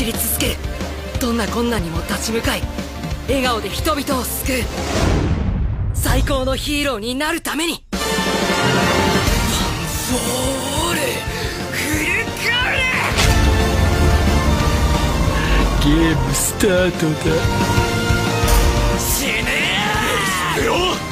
走り続ける。どんな困難にも立ち向かい、笑顔で人々を救う最高のヒーローになるために。パンゾーレフルカレゲームスタートだ。 死ねー。 よっ